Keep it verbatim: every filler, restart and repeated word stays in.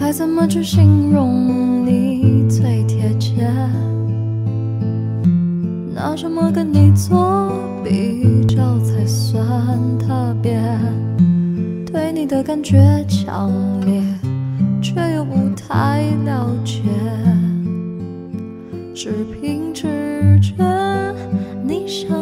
该怎么去形容你最贴切？拿什么跟你做比较才算特别？对你的感觉强烈，却又不太了解，只凭直觉，你想